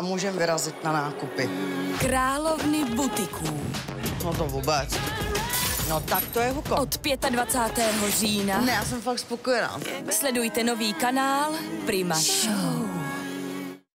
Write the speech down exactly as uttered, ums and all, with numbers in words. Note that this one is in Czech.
a můžeme vyrazit na nákupy. Královny butiků. No to vůbec. No tak to je huko. Od dvacátého pátého října. Ne, já jsem fakt spokojená. Sledujte nový kanál Prima Show.